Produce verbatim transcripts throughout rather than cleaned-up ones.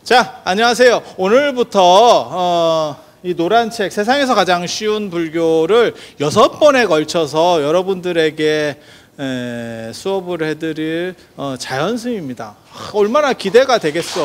자, 안녕하세요. 오늘부터 어, 이 노란 책 세상에서 가장 쉬운 불교를 여섯 번에 걸쳐서 여러분들에게 에, 수업을 해드릴 어, 자연스입니다. 아, 얼마나 기대가 되겠어.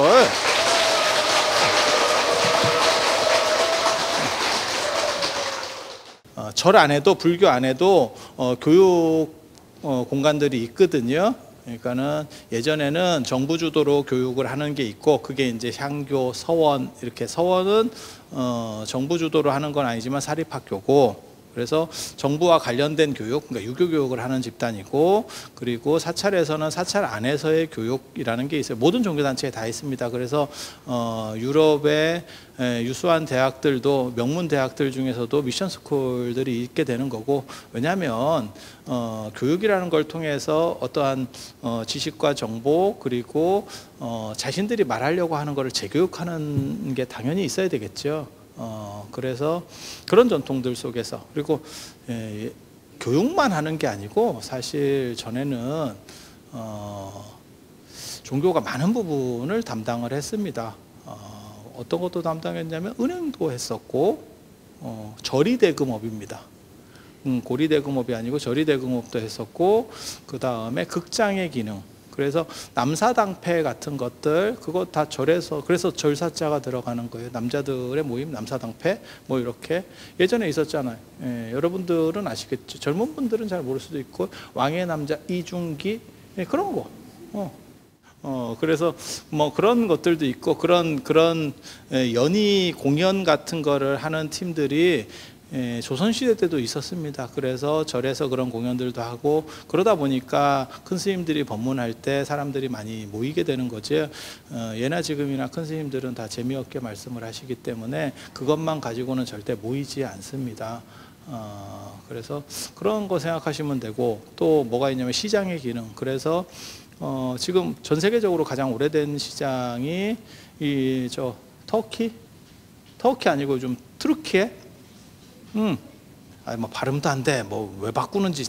어, 절 안에도 불교 안에도 어, 교육 어, 공간들이 있거든요. 그러니까는 예전에는 정부 주도로 교육을 하는 게 있고, 그게 이제 향교, 서원, 이렇게 서원은 어, 정부 주도로 하는 건 아니지만 사립학교고, 그래서 정부와 관련된 교육, 그러니까 유교 교육을 하는 집단이고, 그리고 사찰에서는 사찰 안에서의 교육이라는 게 있어요. 모든 종교단체에 다 있습니다. 그래서 어, 유럽의 유수한 대학들도, 명문 대학들 중에서도 미션 스쿨들이 있게 되는 거고, 왜냐하면 어, 교육이라는 걸 통해서 어떠한 어, 지식과 정보, 그리고 어, 자신들이 말하려고 하는 것을 재교육하는 게 당연히 있어야 되겠죠. 어, 그래서 그런 전통들 속에서, 그리고 예, 교육만 하는 게 아니고 사실 전에는 어, 종교가 많은 부분을 담당을 했습니다. 어, 어떤 것도 담당했냐면 은행도 했었고, 어, 절이대금업입니다. 음, 고리대금업이 아니고 절이대금업도 했었고, 그 다음에 극장의 기능, 그래서 남사당패 같은 것들, 그거 다 절에서, 그래서 절사자가 들어가는 거예요. 남자들의 모임, 남사당패, 뭐 이렇게 예전에 있었잖아요. 예, 여러분들은 아시겠죠. 젊은 분들은 잘 모를 수도 있고, 왕의 남자 이중기, 예, 그런 거. 어. 어, 그래서 뭐 그런 것들도 있고, 그런 그런 연희 공연 같은 거를 하는 팀들이 예, 조선시대 때도 있었습니다. 그래서 절에서 그런 공연들도 하고, 그러다 보니까 큰 스님들이 법문할 때 사람들이 많이 모이게 되는 거죠. 어, 예나 지금이나 큰 스님들은 다 재미없게 말씀을 하시기 때문에 그것만 가지고는 절대 모이지 않습니다. 어, 그래서 그런 거 생각하시면 되고, 또 뭐가 있냐면 시장의 기능. 그래서 어, 지금 전 세계적으로 가장 오래된 시장이 이 저 터키? 터키 아니고 좀 트루키에? 음, 아니 뭐 발음도 안 돼. 뭐 왜 바꾸는지.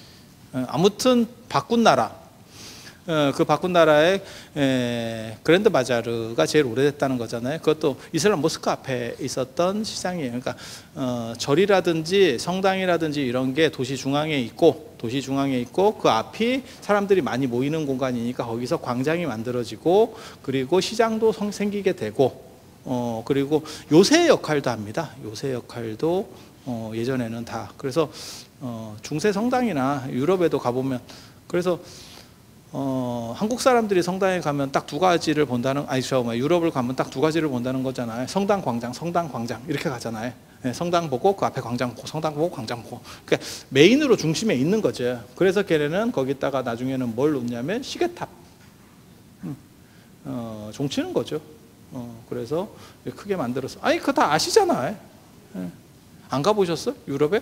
아무튼 바꾼 나라. 어, 그 바꾼 나라의 에, 그랜드 바자르가 제일 오래됐다는 거잖아요. 그것도 이슬람 모스크 앞에 있었던 시장이에요. 그러니까 어, 절이라든지 성당이라든지 이런 게 도시 중앙에 있고, 도시 중앙에 있고 그 앞이 사람들이 많이 모이는 공간이니까 거기서 광장이 만들어지고, 그리고 시장도 성, 생기게 되고, 어, 그리고 요새 역할도 합니다. 요새 역할도 어, 예전에는 다. 그래서 어, 중세 성당이나 유럽에도 가보면, 그래서 어, 한국 사람들이 성당에 가면 딱 두 가지를 본다는, 아니 저 유럽을 가면 딱 두 가지를 본다는 거잖아요. 성당 광장, 성당 광장 이렇게 가잖아요. 네, 성당 보고 그 앞에 광장 보고, 성당 보고 광장 보고. 그러니까 메인으로 중심에 있는 거죠. 그래서 걔네는 거기다가 나중에는 뭘 놓냐면 시계탑, 음, 어, 종치는 거죠. 어, 그래서 크게 만들어서, 아니 그거 다 아시잖아요. 예. 안 가보셨어? 유럽에?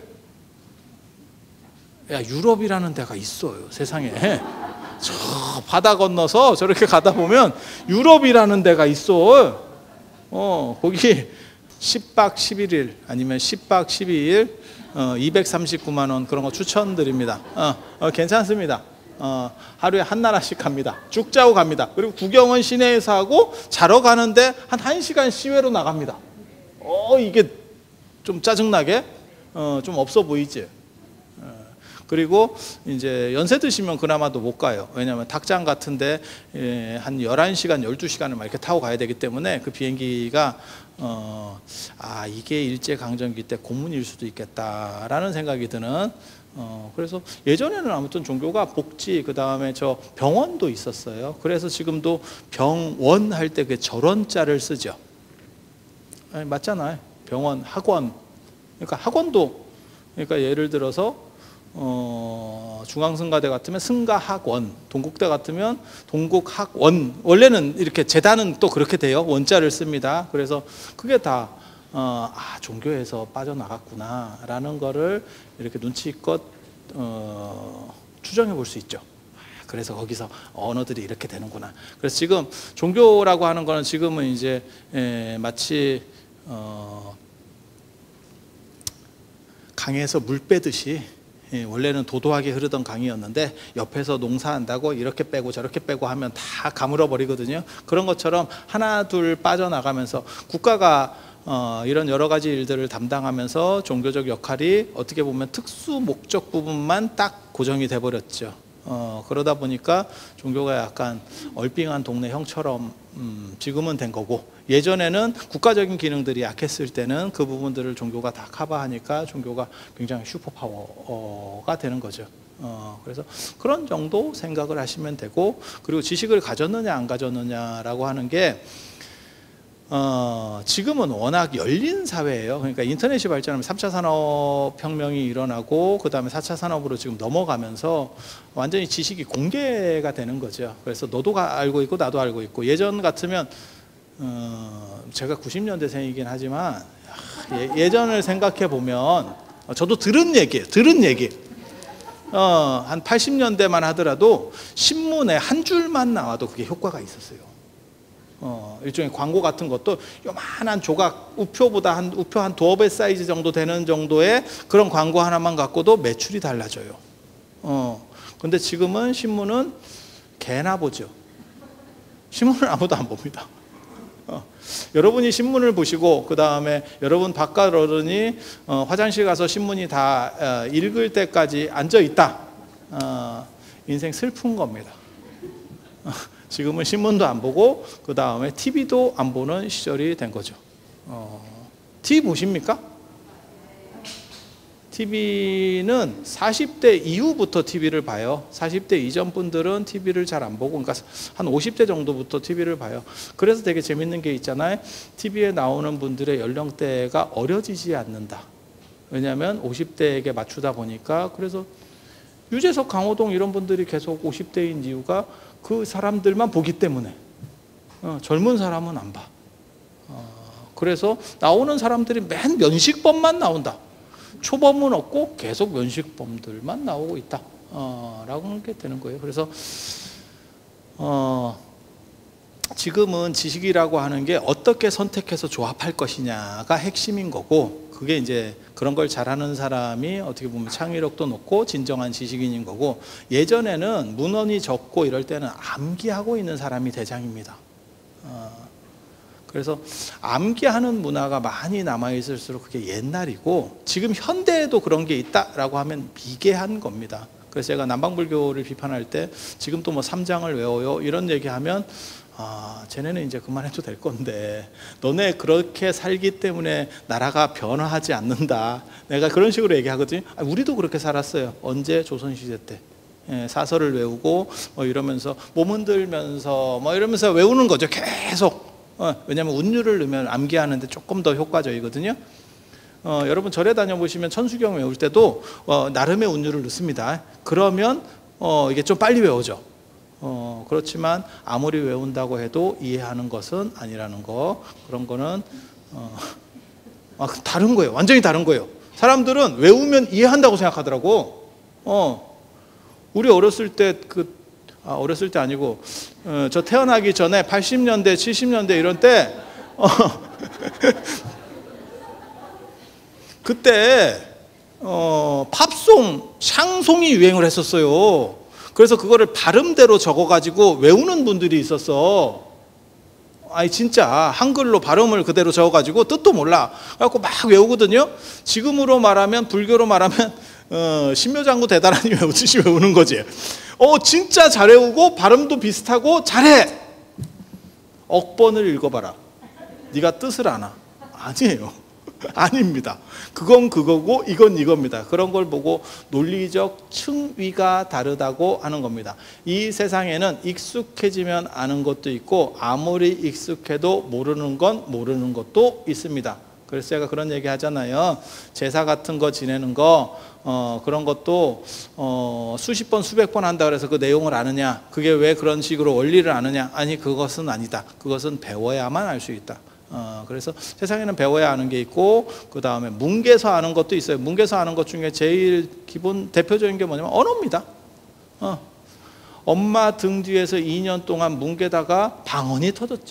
야, 유럽이라는 데가 있어요, 세상에. 저 바다 건너서 저렇게 가다 보면 유럽이라는 데가 있어. 어, 거기 십 박 십일 일 아니면 십 박 십이 일 어, 이백삼십구만 원 그런 거 추천드립니다. 어, 어, 괜찮습니다. 어, 하루에 한 나라씩 갑니다. 쭉 짜고 갑니다. 그리고 구경은 시내에서 하고, 자러 가는데 한 1시간 시외로 나갑니다. 어, 이게 좀 짜증나게 어, 좀 없어 보이지. 어, 그리고 이제 연세 드시면 그나마도 못 가요. 왜냐하면 닭장 같은데 예, 한 열한 시간, 열두 시간을 막 이렇게 타고 가야 되기 때문에 그 비행기가 어, 아 이게 일제강점기 때 고문일 수도 있겠다라는 생각이 드는. 어, 그래서 예전에는 아무튼 종교가 복지, 그 다음에 저 병원도 있었어요. 그래서 지금도 병원 할 때 그 절원자를 쓰죠. 아니, 맞잖아요. 병원, 학원. 그러니까 학원도, 그러니까 예를 들어서 어, 중앙승가대 같으면 승가학원, 동국대 같으면 동국학원. 원래는 이렇게 재단은 또 그렇게 돼요. 원자를 씁니다. 그래서 그게 다 어, 아, 종교에서 빠져나갔구나라는 거를 이렇게 눈치껏 어, 추정해 볼 수 있죠. 그래서 거기서 언어들이 이렇게 되는구나. 그래서 지금 종교라고 하는 거는 지금은 이제 에, 마치 어, 강에서 물 빼듯이 예, 원래는 도도하게 흐르던 강이었는데 옆에서 농사한다고 이렇게 빼고 저렇게 빼고 하면 다 가물어 버리거든요. 그런 것처럼 하나 둘 빠져나가면서 국가가 어, 이런 여러 가지 일들을 담당하면서 종교적 역할이 어떻게 보면 특수 목적 부분만 딱 고정이 돼 버렸죠. 어, 그러다 보니까 종교가 약간 얼빙한 동네 형처럼 음, 지금은 된 거고, 예전에는 국가적인 기능들이 약했을 때는 그 부분들을 종교가 다 커버하니까 종교가 굉장히 슈퍼파워가 되는 거죠. 어, 그래서 그런 정도 생각을 하시면 되고, 그리고 지식을 가졌느냐 안 가졌느냐라고 하는 게 어, 지금은 워낙 열린 사회예요. 그러니까 인터넷이 발전하면 삼 차 산업혁명이 일어나고 그 다음에 사 차 산업으로 지금 넘어가면서 완전히 지식이 공개가 되는 거죠. 그래서 너도 알고 있고 나도 알고 있고, 예전 같으면 어, 제가 구십 년대생이긴 하지만 예, 예전을 생각해 보면 저도 들은 얘기예요. 들은 얘기. 어, 한 팔십 년대만 하더라도 신문에 한 줄만 나와도 그게 효과가 있었어요. 어, 일종의 광고 같은 것도 요만한 조각, 우표보다 한 우표 한 두어 배 사이즈 정도 되는 정도의 그런 광고 하나만 갖고도 매출이 달라져요. 어, 근데 지금은 신문은 개나 보죠. 신문을 아무도 안 봅니다. 어, 여러분이 신문을 보시고 그 다음에 여러분 바깥 어른이 어, 화장실 가서 신문이 다 어, 읽을 때까지 앉아 있다. 어, 인생 슬픈 겁니다. 어, 지금은 신문도 안 보고 그 다음에 티비도 안 보는 시절이 된 거죠. 어, 티비 보십니까? 티비는 사십 대 이후부터 티비를 봐요. 사십 대 이전 분들은 티비를 잘 안 보고, 그러니까 한 오십 대 정도부터 티비를 봐요. 그래서 되게 재밌는 게 있잖아요. 티비에 나오는 분들의 연령대가 어려지지 않는다. 왜냐하면 오십 대에게 맞추다 보니까. 그래서 유재석, 강호동 이런 분들이 계속 오십 대인 이유가 그 사람들만 보기 때문에. 어, 젊은 사람은 안 봐. 어, 그래서 나오는 사람들이 맨 면식범만 나온다. 초범은 없고 계속 면식범들만 나오고 있다. 어, 라고 하게 되는 거예요. 그래서 어, 지금은 지식이라고 하는 게 어떻게 선택해서 조합할 것이냐가 핵심인 거고, 그게 이제 그런 걸 잘하는 사람이 어떻게 보면 창의력도 높고 진정한 지식인인 거고, 예전에는 문헌이 적고 이럴 때는 암기하고 있는 사람이 대장입니다. 어, 그래서 암기하는 문화가 많이 남아있을수록 그게 옛날이고, 지금 현대에도 그런 게 있다라고 하면 미개한 겁니다. 그래서 제가 남방불교를 비판할 때 지금 또 뭐 삼장을 외워요 이런 얘기하면, 아, 쟤네는 이제 그만해도 될 건데 너네 그렇게 살기 때문에 나라가 변화하지 않는다. 내가 그런 식으로 얘기하거든요. 아, 우리도 그렇게 살았어요. 언제? 조선시대 때. 예, 사설을 외우고 뭐 이러면서 몸 흔들면서 뭐 이러면서 외우는 거죠. 계속. 어, 왜냐하면 운율을 넣으면 암기하는데 조금 더 효과적이거든요. 어, 여러분 절에 다녀보시면 천수경 외울 때도 어, 나름의 운율을 넣습니다. 그러면 어, 이게 좀 빨리 외워져. 어, 그렇지만 아무리 외운다고 해도 이해하는 것은 아니라는 거. 그런 거는 어, 아, 다른 거예요. 완전히 다른 거예요. 사람들은 외우면 이해한다고 생각하더라고. 어, 우리 어렸을 때 그 아, 어렸을 때 아니고 어, 저 태어나기 전에 팔십 년대, 칠십 년대 이런 때 어, 그때 어, 팝송, 샹송이 유행을 했었어요. 그래서 그거를 발음대로 적어가지고 외우는 분들이 있었어. 아니 진짜 한글로 발음을 그대로 적어가지고 뜻도 몰라. 그래갖고 막 외우거든요. 지금으로 말하면, 불교로 말하면 어, 신묘장구 대단하니 외우듯이 외우는 거지. 어, 진짜 잘 외우고 발음도 비슷하고 잘해. 억번을 읽어봐라. 네가 뜻을 아나? 아니에요. 아닙니다. 그건 그거고 이건 이겁니다. 그런 걸 보고 논리적 층위가 다르다고 하는 겁니다. 이 세상에는 익숙해지면 아는 것도 있고 아무리 익숙해도 모르는 건 모르는 것도 있습니다. 그래서 제가 그런 얘기 하잖아요. 제사 같은 거 지내는 거 어, 그런 것도 어, 수십 번 수백 번 한다 그래서 그 내용을 아느냐, 그게 왜 그런 식으로 원리를 아느냐, 아니 그것은 아니다. 그것은 배워야만 알 수 있다. 어, 그래서 세상에는 배워야 아는 게 있고, 그 다음에 뭉개서 아는 것도 있어요. 뭉개서 아는 것 중에 제일 기본 대표적인 게 뭐냐면 언어입니다. 어. 엄마 등 뒤에서 이 년 동안 뭉개다가 방언이 터졌죠.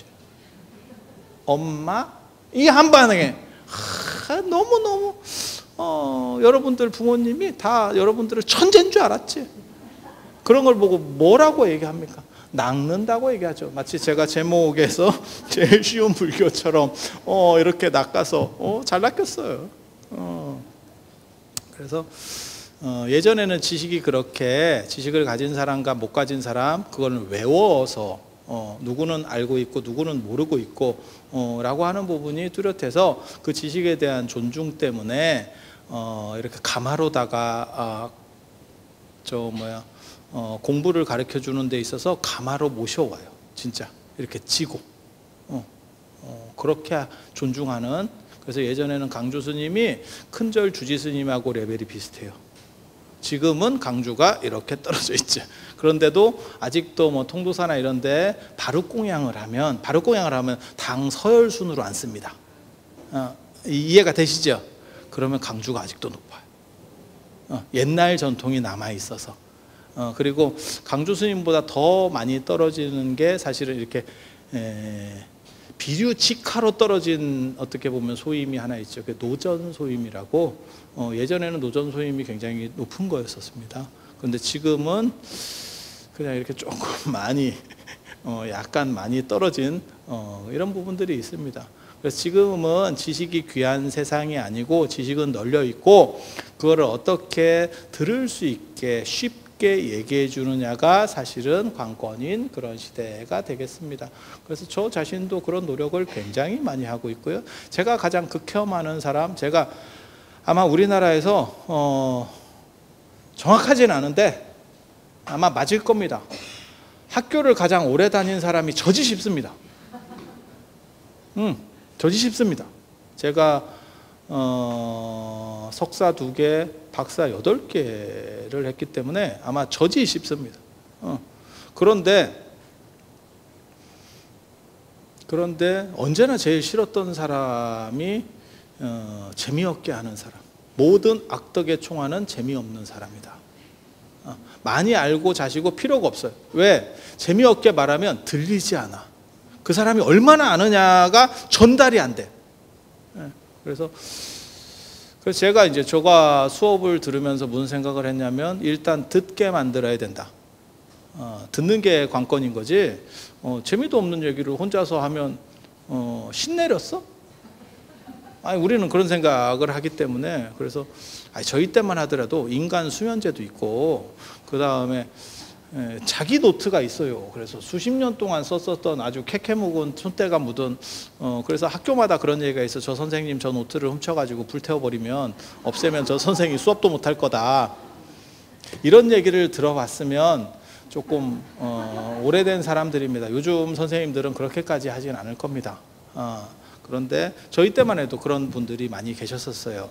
엄마 이 한 반응에 아, 너무너무 어, 여러분들 부모님이 다 여러분들을 천재인 줄 알았지. 그런 걸 보고 뭐라고 얘기합니까? 낚는다고 얘기하죠. 마치 제가 제목에서 제일 쉬운 불교처럼 어, 이렇게 낚아서 어, 잘 낚였어요. 어. 그래서 어, 예전에는 지식이 그렇게 지식을 가진 사람과 못 가진 사람 그걸 외워서 어, 누구는 알고 있고 누구는 모르고 있고 어, 라고 하는 부분이 뚜렷해서 그 지식에 대한 존중 때문에 어, 이렇게 가마로다가 아, 저 뭐야 어, 공부를 가르쳐 주는 데 있어서 가마로 모셔와요. 진짜 이렇게 지고 어, 어, 그렇게 존중하는. 그래서 예전에는 강주 스님이 큰절 주지 스님하고 레벨이 비슷해요. 지금은 강주가 이렇게 떨어져 있죠. 그런데도 아직도 뭐 통도사나 이런데 바루공양을 하면 바루공양을 하면 당 서열순으로 안 씁니다. 어, 이해가 되시죠? 그러면 강주가 아직도 높아요. 어, 옛날 전통이 남아 있어서. 어, 그리고 강주 스님보다 더 많이 떨어지는 게 사실은 이렇게 에, 비류직하로 떨어진 어떻게 보면 소임이 하나 있죠. 그 노전 소임이라고. 어, 예전에는 노전 소임이 굉장히 높은 거였었습니다. 그런데 지금은 그냥 이렇게 조금 많이 어, 약간 많이 떨어진 어, 이런 부분들이 있습니다. 그래서 지금은 지식이 귀한 세상이 아니고 지식은 널려 있고 그거를 어떻게 들을 수 있게 쉽게 얘기해 주느냐가 사실은 관건인 그런 시대가 되겠습니다. 그래서 저 자신도 그런 노력을 굉장히 많이 하고 있고요. 제가 가장 극혐하는 사람, 제가 아마 우리나라에서 어, 정확하진 않은데 아마 맞을 겁니다. 학교를 가장 오래 다닌 사람이 저지 싶습니다. 음, 저지 싶습니다. 제가 어, 석사 두 개, 박사 여덟 개를 했기 때문에 아마 저지 싶습니다. 어, 그런데 그런데 언제나 제일 싫었던 사람이 어, 재미없게 하는 사람. 모든 악덕의 총알은 재미없는 사람이다. 어, 많이 알고 자시고 필요가 없어요. 왜? 재미없게 말하면 들리지 않아. 그 사람이 얼마나 아느냐가 전달이 안 돼. 예, 그래서 그래서 제가 이제 저가 수업을 들으면서 무슨 생각을 했냐면 일단 듣게 만들어야 된다. 어, 듣는 게 관건인 거지. 어, 재미도 없는 얘기를 혼자서 하면 어, 신내렸어? 아니, 우리는 그런 생각을 하기 때문에 그래서 아니, 저희 때만 하더라도 인간 수면제도 있고 그 다음에 자기 노트가 있어요. 그래서 수십 년 동안 썼었던 아주 캐캐묵은 손때가 묻은 어, 그래서 학교마다 그런 얘기가 있어. 저 선생님 저 노트를 훔쳐가지고 불태워버리면 없애면 저 선생이 수업도 못할 거다. 이런 얘기를 들어봤으면 조금 어, 오래된 사람들입니다. 요즘 선생님들은 그렇게까지 하진 않을 겁니다. 어, 그런데 저희 때만 해도 그런 분들이 많이 계셨었어요.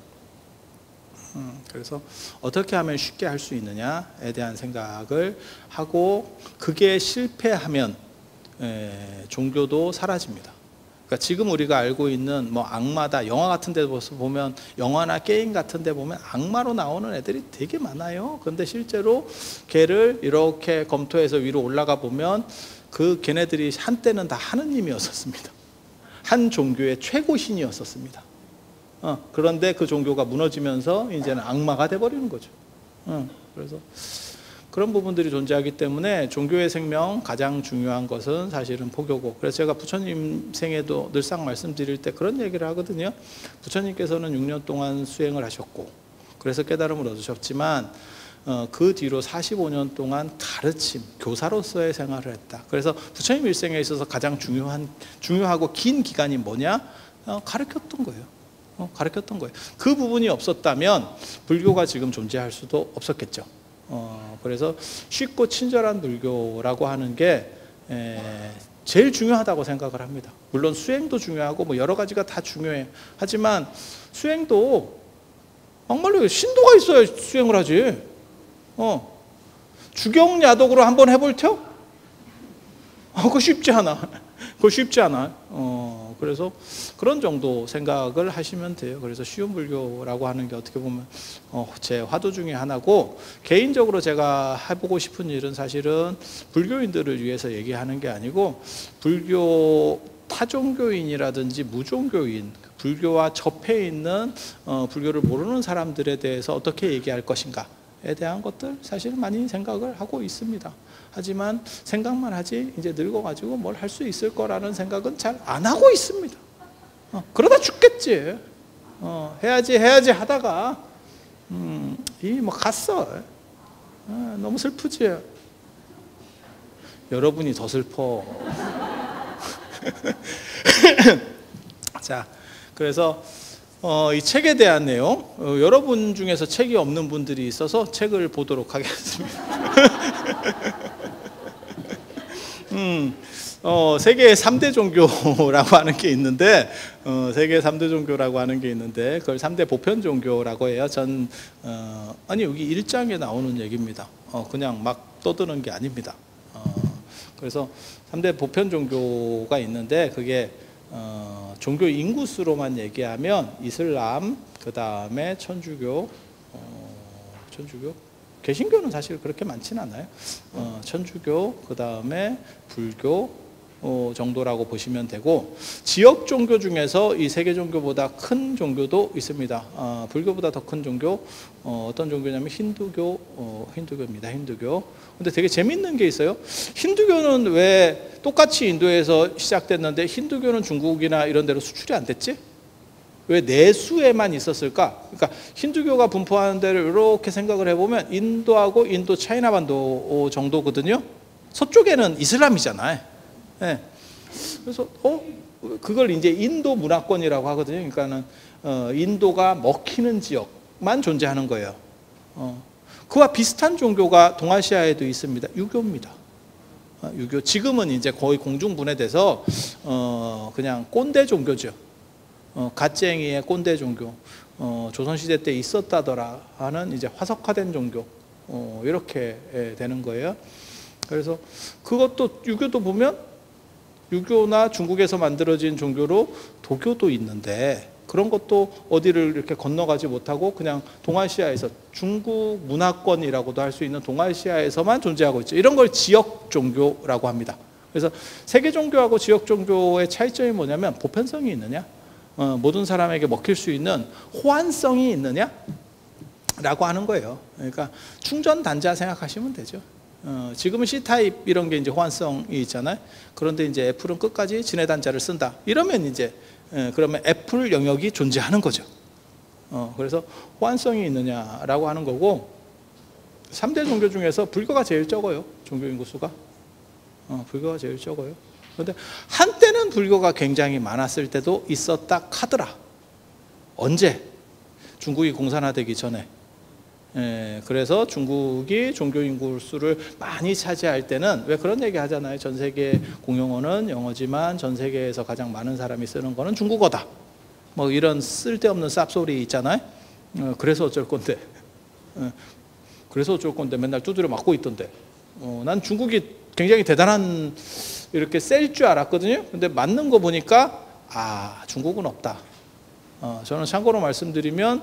음, 그래서 어떻게 하면 쉽게 할 수 있느냐에 대한 생각을 하고 그게 실패하면 에, 종교도 사라집니다. 그러니까 지금 우리가 알고 있는 뭐 악마다 영화 같은 데 보면 영화나 게임 같은 데 보면 악마로 나오는 애들이 되게 많아요. 그런데 실제로 걔를 이렇게 검토해서 위로 올라가 보면 그 걔네들이 한때는 다 하느님이었었습니다. 한 종교의 최고 신이었었습니다. 어, 그런데 그 종교가 무너지면서 이제는 악마가 돼버리는 거죠. 어, 그래서 그런 부분들이 존재하기 때문에 종교의 생명 가장 중요한 것은 사실은 포교고, 그래서 제가 부처님 생에도 늘상 말씀드릴 때 그런 얘기를 하거든요. 부처님께서는 육 년 동안 수행을 하셨고 그래서 깨달음을 얻으셨지만 어, 그 뒤로 사십오 년 동안 가르침, 교사로서의 생활을 했다. 그래서 부처님 일생에 있어서 가장 중요한, 중요하고 긴 기간이 뭐냐? 어, 가르쳤던 거예요. 어, 가르쳤던 거예요. 그 부분이 없었다면 불교가 지금 존재할 수도 없었겠죠. 어, 그래서 쉽고 친절한 불교라고 하는 게 에, 제일 중요하다고 생각을 합니다. 물론 수행도 중요하고 뭐 여러 가지가 다 중요해요. 하지만 수행도 막말로 신도가 있어야 수행을 하지. 어, 주경야독으로 한번 해볼 텨? 어, 그거 쉽지 않아. 그거 쉽지 않아. 어, 그래서 그런 정도 생각을 하시면 돼요. 그래서 쉬운 불교라고 하는 게 어떻게 보면 어, 제 화두 중에 하나고, 개인적으로 제가 해보고 싶은 일은 사실은 불교인들을 위해서 얘기하는 게 아니고 불교 타종교인이라든지 무종교인, 불교와 접해 있는 어, 불교를 모르는 사람들에 대해서 어떻게 얘기할 것인가에 대한 것들 사실 많이 생각을 하고 있습니다. 하지만 생각만 하지 이제 늙어가지고 뭘 할 수 있을 거라는 생각은 잘 안 하고 있습니다. 어, 그러다 죽겠지. 어, 해야지 해야지 하다가 음, 이 뭐 갔어. 어, 너무 슬프지. 여러분이 더 슬퍼. 자, 그래서 어, 이 책에 대한 내용, 어, 여러분 중에서 책이 없는 분들이 있어서 책을 보도록 하겠습니다. 음, 어, 세계의 삼 대 종교라고 하는 게 있는데, 어, 세계의 삼 대 종교라고 하는 게 있는데, 그걸 삼 대 보편 종교라고 해요. 전, 어, 아니, 여기 일 장에 나오는 얘기입니다. 어, 그냥 막 떠드는 게 아닙니다. 어, 그래서 삼 대 보편 종교가 있는데, 그게 어, 종교 인구수로만 얘기하면 이슬람, 그 다음에 천주교, 어, 천주교, 개신교는 사실 그렇게 많지는 않아요. 어, 천주교, 그 다음에 불교 어, 정도라고 보시면 되고, 지역 종교 중에서 이 세계 종교보다 큰 종교도 있습니다. 어, 불교보다 더 큰 종교, 어, 어떤 종교냐면 힌두교, 어, 힌두교입니다. 힌두교. 근데 되게 재밌는 게 있어요. 힌두교는 왜 똑같이 인도에서 시작됐는데 힌두교는 중국이나 이런 데로 수출이 안 됐지? 왜 내수에만 있었을까? 그러니까 힌두교가 분포하는 데를 이렇게 생각을 해보면 인도하고 인도 차이나 반도 정도거든요. 서쪽에는 이슬람이잖아요. 네. 그래서 어 그걸 이제 인도 문화권이라고 하거든요. 그러니까는 어, 인도가 먹히는 지역만 존재하는 거예요. 어. 그와 비슷한 종교가 동아시아에도 있습니다. 유교입니다. 어, 유교. 지금은 이제 거의 공중분해돼서 어, 그냥 꼰대 종교죠. 어, 갓쟁이의 꼰대 종교. 어, 조선시대 때 있었다더라 하는 이제 화석화된 종교. 어, 이렇게 되는 거예요. 그래서 그것도 유교도 보면 유교나 중국에서 만들어진 종교로 도교도 있는데, 그런 것도 어디를 이렇게 건너가지 못하고 그냥 동아시아에서, 중국 문화권이라고도 할 수 있는 동아시아에서만 존재하고 있죠. 이런 걸 지역 종교라고 합니다. 그래서 세계 종교하고 지역 종교의 차이점이 뭐냐면 보편성이 있느냐, 어, 모든 사람에게 먹힐 수 있는 호환성이 있느냐 라고 하는 거예요. 그러니까 충전 단자 생각하시면 되죠. 어, 지금은 C타입 이런 게 이제 호환성이 있잖아요. 그런데 이제 애플은 끝까지 진해 단자를 쓴다. 이러면 이제 예, 그러면 애플 영역이 존재하는 거죠. 어, 그래서 호환성이 있느냐라고 하는 거고, 삼 대 종교 중에서 불교가 제일 적어요. 종교 인구수가. 어, 불교가 제일 적어요. 그런데 한때는 불교가 굉장히 많았을 때도 있었다 카더라. 언제? 중국이 공산화되기 전에. 예, 그래서 중국이 종교 인구수를 많이 차지할 때는 왜 그런 얘기 하잖아요. 전 세계 공용어는 영어지만 전 세계에서 가장 많은 사람이 쓰는 거는 중국어다. 뭐 이런 쓸데없는 쌉소리 있잖아요. 어, 그래서 어쩔 건데. 어, 그래서 어쩔 건데 맨날 두드려 맞고 있던데. 어, 난 중국이 굉장히 대단한 이렇게 셀 줄 알았거든요. 근데 맞는 거 보니까 아, 중국은 없다. 어, 저는 참고로 말씀드리면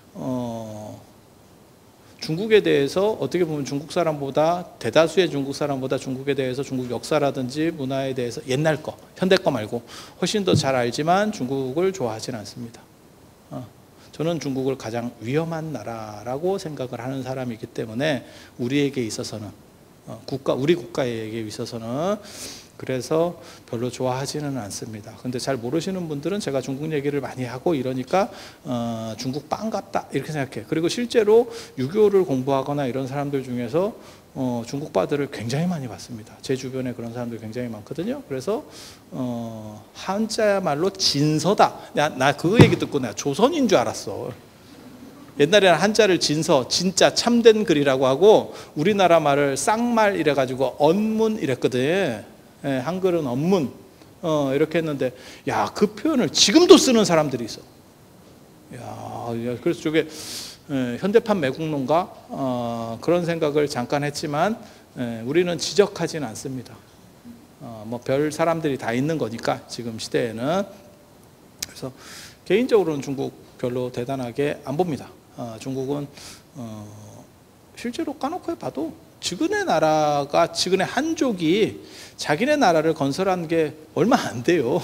어, 중국에 대해서 어떻게 보면 중국 사람보다, 대다수의 중국 사람보다 중국에 대해서 중국 역사라든지 문화에 대해서 옛날 거, 현대 거 말고 훨씬 더 잘 알지만 중국을 좋아하지는 않습니다. 어, 저는 중국을 가장 위험한 나라라고 생각을 하는 사람이기 때문에 우리에게 있어서는 어, 국가, 우리 국가에게 있어서는 그래서 별로 좋아하지는 않습니다. 근데 잘 모르시는 분들은 제가 중국 얘기를 많이 하고 이러니까 어, 중국 빵 같다 이렇게 생각해요. 그리고 실제로 유교를 공부하거나 이런 사람들 중에서 어, 중국 바들을 굉장히 많이 봤습니다. 제 주변에 그런 사람들 굉장히 많거든요. 그래서 어, 한자야말로 진서다. 나 그 얘기 듣고 내가 조선인 줄 알았어. 옛날에는 한자를 진서, 진짜 참된 글이라고 하고, 우리나라 말을 쌍말 이래가지고 언문 이랬거든. 예, 한글은 언문 어, 이렇게 했는데, 야, 그 표현을 지금도 쓰는 사람들이 있어. 야, 그래서 저게 예, 현대판 매국노인가 어, 그런 생각을 잠깐 했지만 예, 우리는 지적하지는 않습니다. 어, 뭐 별 사람들이 다 있는 거니까 지금 시대에는. 그래서 개인적으로는 중국 별로 대단하게 안 봅니다. 어, 중국은 어, 실제로 까놓고 봐도 지근의 나라가, 지근의 한족이 자기네 나라를 건설한 게 얼마 안 돼요.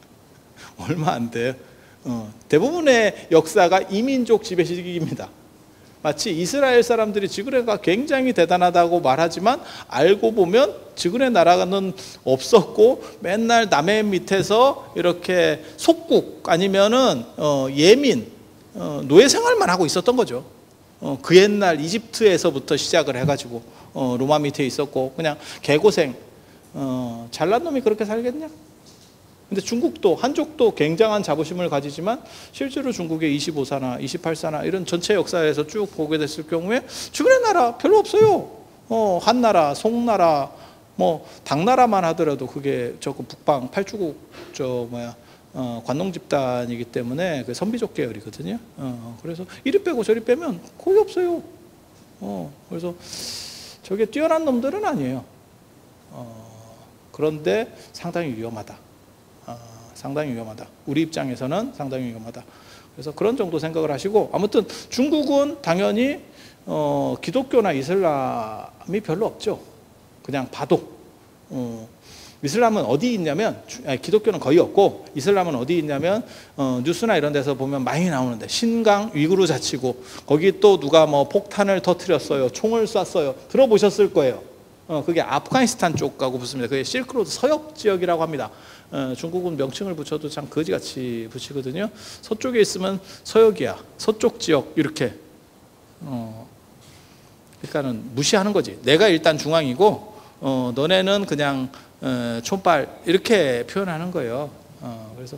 얼마 안 돼요. 어, 대부분의 역사가 이민족 지배 시기입니다. 마치 이스라엘 사람들이 지그레가 굉장히 대단하다고 말하지만 알고 보면 지그레 나라는 없었고 맨날 남의 밑에서 이렇게 속국 아니면은 어, 예민 어, 노예 생활만 하고 있었던 거죠. 어, 그 옛날 이집트에서부터 시작을 해가지고 어, 로마 밑에 있었고 그냥 개고생. 어, 잘난 놈이 그렇게 살겠냐? 근데 중국도, 한족도 굉장한 자부심을 가지지만 실제로 중국의 이십오 사나 이십팔 사나 이런 전체 역사에서 쭉 보게 됐을 경우에 주변의 나라 별로 없어요. 어, 한나라, 송나라, 뭐 당나라만 하더라도 그게 저 북방 팔주국 저 뭐야 어, 관농 집단이기 때문에 그 선비족 계열이거든요. 어, 그래서 이리 빼고 저리 빼면 거의 없어요. 어, 그래서 저게 뛰어난 놈들은 아니에요. 어, 그런데 상당히 위험하다. 아, 상당히 위험하다. 우리 입장에서는 상당히 위험하다. 그래서 그런 정도 생각을 하시고 아무튼 중국은 당연히 어, 기독교나 이슬람이 별로 없죠. 그냥 봐도 어, 이슬람은 어디 있냐면 아니, 기독교는 거의 없고 이슬람은 어디 있냐면 어, 뉴스나 이런 데서 보면 많이 나오는데 신강 위구르 자치구 거기 또 누가 뭐 폭탄을 터뜨렸어요. 총을 쐈어요. 들어보셨을 거예요. 어, 그게 아프가니스탄 쪽하고 붙습니다. 그게 실크로드 서역 지역이라고 합니다. 어, 중국은 명칭을 붙여도 참 거지같이 붙이거든요. 서쪽에 있으면 서역이야. 서쪽 지역 이렇게. 어, 그러니까는 무시하는 거지. 내가 일단 중앙이고 어, 너네는 그냥 어, 촌발 이렇게 표현하는 거예요. 어, 그래서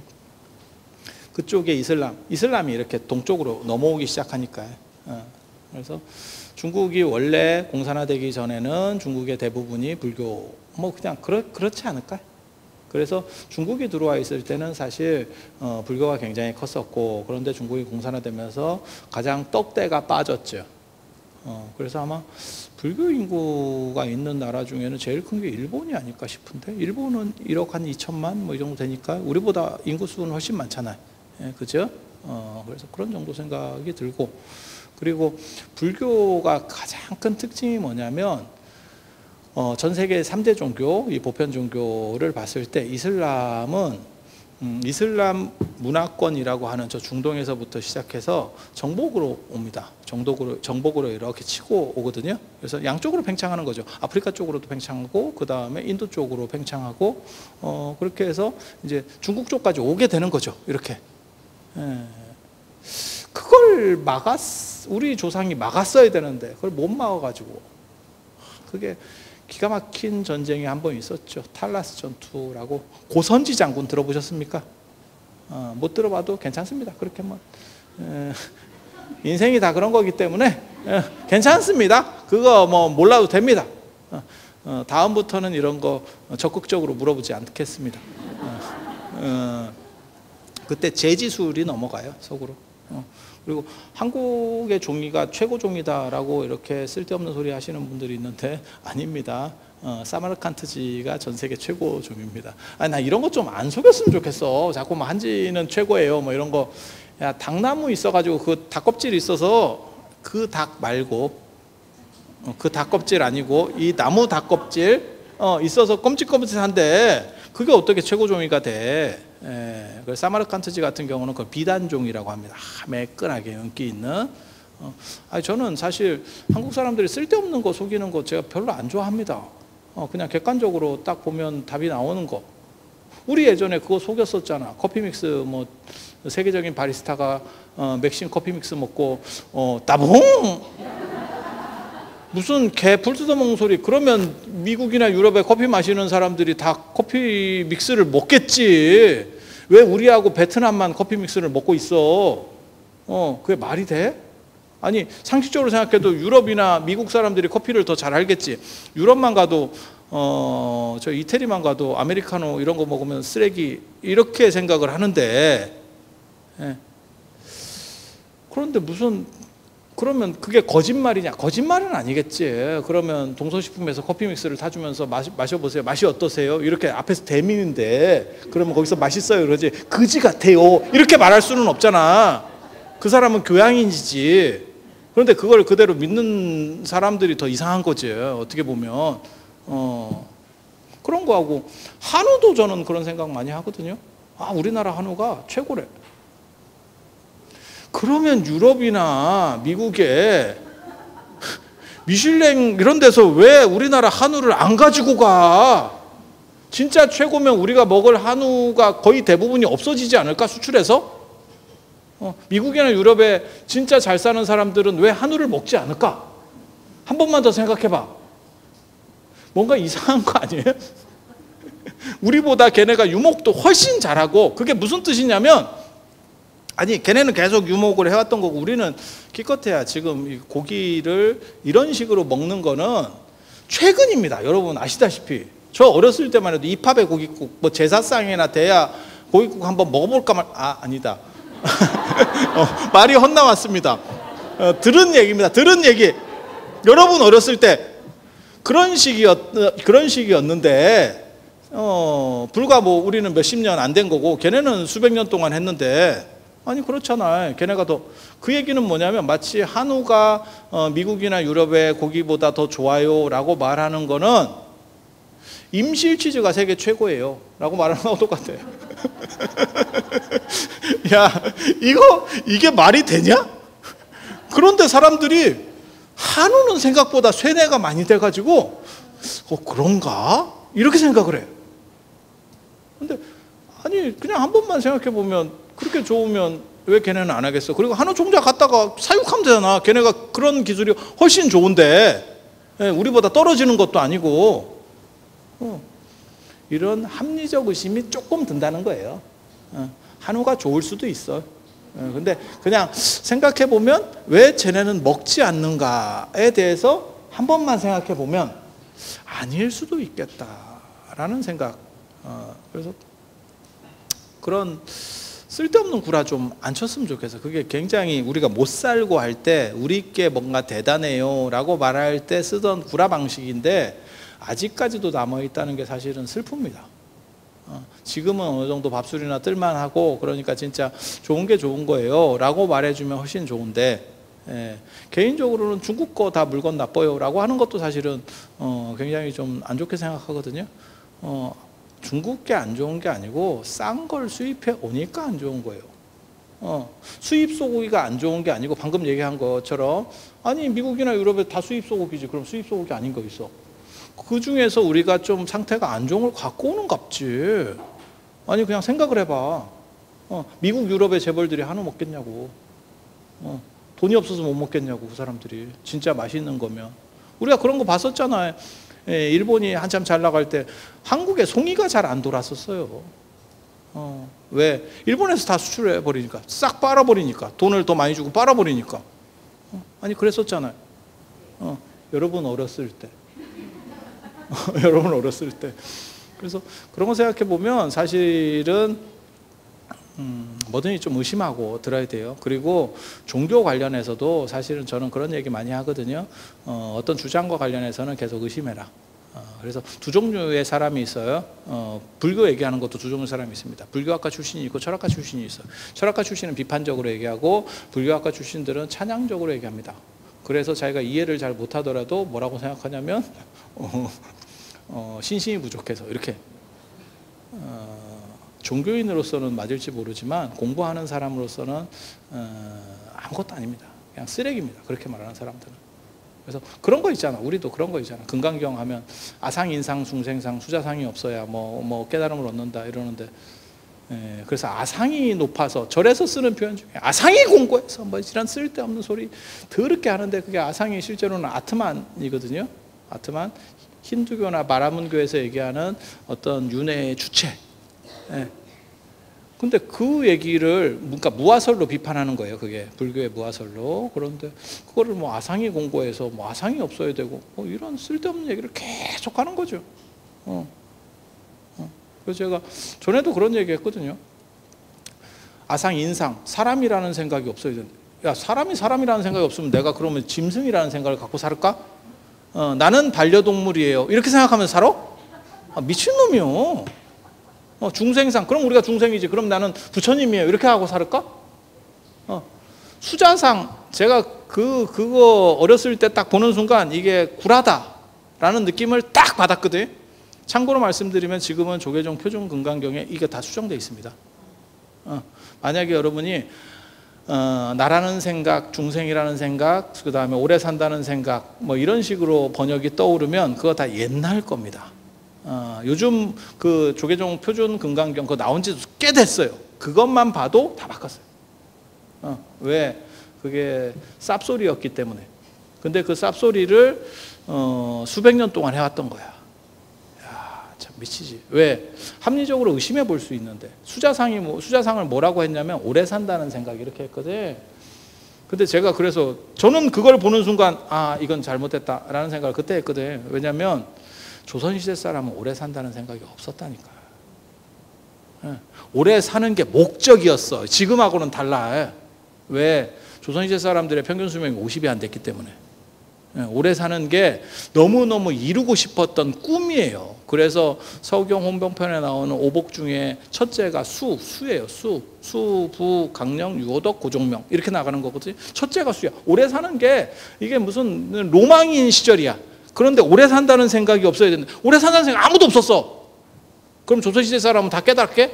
그쪽에 이슬람, 이슬람이 이렇게 동쪽으로 넘어오기 시작하니까. 어, 그래서 중국이 원래 공산화되기 전에는 중국의 대부분이 불교, 뭐 그냥 그렇, 그렇지 않을까? 그래서 중국이 들어와 있을 때는 사실 어, 불교가 굉장히 컸었고 그런데 중국이 공산화되면서 가장 떡대가 빠졌죠. 어, 그래서 아마 불교 인구가 있는 나라 중에는 제일 큰 게 일본이 아닐까 싶은데 일본은 일억 한 이천만 뭐 이 정도 되니까 우리보다 인구 수는 훨씬 많잖아요. 예, 그죠? 어, 그래서 그런 정도 생각이 들고 그리고 불교가 가장 큰 특징이 뭐냐면 어, 전 세계 삼 대 종교, 이 보편 종교를 봤을 때 이슬람은 음, 이슬람 문화권이라고 하는 저 중동에서부터 시작해서 정복으로 옵니다. 정복으로, 정복으로 이렇게 치고 오거든요. 그래서 양쪽으로 팽창하는 거죠. 아프리카 쪽으로도 팽창하고 그 다음에 인도 쪽으로 팽창하고 어, 그렇게 해서 이제 중국 쪽까지 오게 되는 거죠. 이렇게. 예. 그걸 막았, 우리 조상이 막았어야 되는데 그걸 못 막아가지고 그게 기가 막힌 전쟁이 한 번 있었죠. 탈라스 전투라고. 고선지 장군 들어보셨습니까? 어, 못 들어봐도 괜찮습니다. 그렇게 뭐 에, 인생이 다 그런 거기 때문에 에, 괜찮습니다. 그거 뭐 몰라도 됩니다. 어, 어, 다음부터는 이런 거 적극적으로 물어보지 않겠습니다. 어, 어, 그때 제지술이 넘어가요. 속으로. 어. 그리고 한국의 종이가 최고 종이다라고 이렇게 쓸데없는 소리 하시는 분들이 있는데 아닙니다. 어, 사마르칸트지가 전 세계 최고 종입니다. 아니 나 이런 거 좀 안 속였으면 좋겠어. 자꾸 뭐 한지는 최고예요. 뭐 이런 거. 야 닭나무 있어가지고 그 닭껍질이 있어서 그 닭 말고 어, 그 닭껍질 아니고 이 나무 닭껍질 어, 있어서 껌찍껌찍한데 그게 어떻게 최고 종이가 돼? 예, 그 사마르칸트지 같은 경우는 그 비단종이라고 합니다. 아, 매끈하게 윤기 있는. 어, 아니 저는 사실 한국 사람들이 쓸데없는 거 속이는 거 제가 별로 안 좋아합니다. 어, 그냥 객관적으로 딱 보면 답이 나오는 거. 우리 예전에 그거 속였었잖아. 커피 믹스 뭐 세계적인 바리스타가 어, 맥심 커피 믹스 먹고 어, 따봉 무슨 개 불 뜯어먹는 소리. 그러면 미국이나 유럽에 커피 마시는 사람들이 다 커피 믹스를 먹겠지. 왜 우리하고 베트남만 커피 믹스를 먹고 있어? 어, 그게 말이 돼? 아니 상식적으로 생각해도 유럽이나 미국 사람들이 커피를 더 잘 알겠지. 유럽만 가도 어, 저 이태리만 가도 아메리카노 이런 거 먹으면 쓰레기 이렇게 생각을 하는데 예. 그런데 무슨 그러면 그게 거짓말이냐? 거짓말은 아니겠지. 그러면 동서식품에서 커피 믹스를 타주면서 마시, 마셔보세요. 맛이 어떠세요? 이렇게 앞에서 대미는데 그러면 거기서 맛있어요 그러지 그지 같아요 이렇게 말할 수는 없잖아. 그 사람은 교양인이지. 그런데 그걸 그대로 믿는 사람들이 더 이상한 거지, 어떻게 보면. 어, 그런 거하고 한우도 저는 그런 생각 많이 하거든요. 아, 우리나라 한우가 최고래. 그러면 유럽이나 미국에 미슐랭 이런 데서 왜 우리나라 한우를 안 가지고 가? 진짜 최고면 우리가 먹을 한우가 거의 대부분이 없어지지 않을까, 수출해서? 어, 미국이나 유럽에 진짜 잘 사는 사람들은 왜 한우를 먹지 않을까? 한 번만 더 생각해봐. 뭔가 이상한 거 아니에요? 우리보다 걔네가 유목도 훨씬 잘하고, 그게 무슨 뜻이냐면, 아니 걔네는 계속 유목을 해왔던 거고 우리는 기껏해야 지금 고기를 이런 식으로 먹는 거는 최근입니다. 여러분 아시다시피 저 어렸을 때만 해도 이팝의 고깃국, 뭐 제사상이나 대야 고깃국 한번 먹어볼까 말, 아 아니다. 어, 말이 헛나왔습니다. 어, 들은 얘기입니다. 들은 얘기. 여러분 어렸을 때 그런 시기였 그런 시기였는데, 어, 불과 뭐 우리는 몇십 년 안 된 거고 걔네는 수백 년 동안 했는데, 아니 그렇잖아요. 걔네가 더, 그 얘기는 뭐냐면 마치 한우가 어, 미국이나 유럽의 고기보다 더 좋아요 라고 말하는 거는 임실 치즈가 세계 최고예요 라고 말하는 거하고 똑같아요. 야, 이거 이게 말이 되냐? 그런데 사람들이 한우는 생각보다 쇠뇌가 많이 돼가지고 어 그런가? 이렇게 생각을 해요. 근데 아니 그냥 한 번만 생각해 보면 그렇게 좋으면 왜 걔네는 안 하겠어? 그리고 한우 종자 갖다가 사육하면 되잖아. 걔네가 그런 기술이 훨씬 좋은데, 예, 우리보다 떨어지는 것도 아니고. 어, 이런 합리적 의심이 조금 든다는 거예요. 어, 한우가 좋을 수도 있어. 어, 근데 그냥 생각해 보면 왜 쟤네는 먹지 않는가에 대해서 한 번만 생각해 보면 아닐 수도 있겠다라는 생각. 어, 그래서 그런 쓸데없는 구라 좀 안 쳤으면 좋겠어. 그게 굉장히 우리가 못 살고 할 때 우리께 뭔가 대단해요 라고 말할 때 쓰던 구라 방식인데 아직까지도 남아있다는 게 사실은 슬픕니다. 어, 지금은 어느 정도 밥술이나 뜰만하고 그러니까 진짜 좋은 게 좋은 거예요 라고 말해주면 훨씬 좋은데, 예, 개인적으로는 중국 거 다 물건 나빠요 라고 하는 것도 사실은 어, 굉장히 좀 안 좋게 생각하거든요. 어, 중국 게 안 좋은 게 아니고 싼 걸 수입해 오니까 안 좋은 거예요. 어, 수입 소고기가 안 좋은 게 아니고 방금 얘기한 것처럼, 아니 미국이나 유럽에 다 수입 소고기지, 그럼 수입 소고기 아닌 거 있어. 그 중에서 우리가 좀 상태가 안 좋은 걸 갖고 오는 값지. 아니 그냥 생각을 해봐. 어, 미국 유럽의 재벌들이 한우 먹겠냐고. 어, 돈이 없어서 못 먹겠냐고. 그 사람들이 진짜 맛있는 거면. 우리가 그런 거 봤었잖아요. 예, 일본이 한참 잘 나갈 때 한국에 송이가 잘 안 돌았었어요. 어, 왜? 일본에서 다 수출해 버리니까, 싹 빨아버리니까, 돈을 더 많이 주고 빨아버리니까. 어, 아니 그랬었잖아요. 어, 여러분 어렸을 때. 여러분 어렸을 때. 그래서 그런 거 생각해 보면 사실은 음, 뭐든지 좀 의심하고 들어야 돼요. 그리고 종교 관련해서도 사실은 저는 그런 얘기 많이 하거든요. 어, 어떤 주장과 관련해서는 계속 의심해라. 어, 그래서 두 종류의 사람이 있어요. 어, 불교 얘기하는 것도 두 종류의 사람이 있습니다. 불교학과 출신이 있고 철학과 출신이 있어요. 철학과 출신은 비판적으로 얘기하고 불교학과 출신들은 찬양적으로 얘기합니다. 그래서 자기가 이해를 잘 못하더라도 뭐라고 생각하냐면 어, 어, 신심이 부족해서 이렇게 어, 종교인으로서는 맞을지 모르지만 공부하는 사람으로서는 어, 아무것도 아닙니다. 그냥 쓰레기입니다. 그렇게 말하는 사람들은. 그래서 그런 거 있잖아. 우리도 그런 거 있잖아. 금강경 하면 아상, 인상, 숭생상, 수자상이 없어야 뭐, 뭐 깨달음을 얻는다 이러는데, 예, 그래서 아상이 높아서 절에서 쓰는 표현 중에 아상이 공고해서 뭐 이런 쓸데없는 소리 더럽게 하는데, 그게 아상이 실제로는 아트만이거든요. 아트만, 힌두교나 바라문교에서 얘기하는 어떤 윤회의 주체. 예. 근데 그 얘기를 그러니까 무아설로 비판하는 거예요. 그게 불교의 무아설로. 그런데 그거를 뭐 아상이 공고해서 뭐 아상이 없어야 되고 뭐 이런 쓸데없는 얘기를 계속 하는 거죠. 어. 어. 그래서 제가 전에도 그런 얘기 했거든요. 아상, 인상, 사람이라는 생각이 없어야 된다. 야, 사람이 사람이라는 생각이 없으면 내가 그러면 짐승이라는 생각을 갖고 살까? 어, 나는 반려동물이에요. 이렇게 생각하면서 살아? 아, 미친놈이요. 어, 중생상, 그럼 우리가 중생이지. 그럼 나는 부처님이에요. 이렇게 하고 살을까? 어, 수자상, 제가 그 그거 어렸을 때 딱 보는 순간 이게 굴하다라는 느낌을 딱 받았거든. 참고로 말씀드리면 지금은 조계종 표준 금강경에 이게 다 수정되어 있습니다. 어, 만약에 여러분이 어, 나라는 생각, 중생이라는 생각, 그 다음에 오래 산다는 생각, 뭐 이런 식으로 번역이 떠오르면 그거 다 옛날 겁니다. 어, 요즘 그 조계종 표준 금강경 그거 나온 지 꽤 됐어요. 그것만 봐도 다 바꿨어요. 어, 왜? 그게 쌉소리였기 때문에. 근데 그 쌉소리를 어, 수백 년 동안 해왔던 거야. 야, 참 미치지. 왜? 합리적으로 의심해 볼 수 있는데 수자상이 뭐, 수자상을 뭐라고 했냐면 오래 산다는 생각 이렇게 했거든. 근데 제가 그래서 저는 그걸 보는 순간 아 이건 잘못됐다라는 생각을 그때 했거든. 왜냐하면 조선시대 사람은 오래 산다는 생각이 없었다니까. 예. 오래 사는 게 목적이었어. 지금하고는 달라. 왜? 조선시대 사람들의 평균 수명이 오십이 안 됐기 때문에. 예. 오래 사는 게 너무너무 이루고 싶었던 꿈이에요. 그래서 서경 혼병편에 나오는 오복 중에 첫째가 수, 수예요. 수, 수, 부, 강령, 유호덕, 고종명 이렇게 나가는 거거든요. 첫째가 수야. 오래 사는 게 이게 무슨 로망인 시절이야. 그런데 오래 산다는 생각이 없어야 되는데 오래 산다는 생각 아무도 없었어. 그럼 조선시대 사람은 다 깨닫게?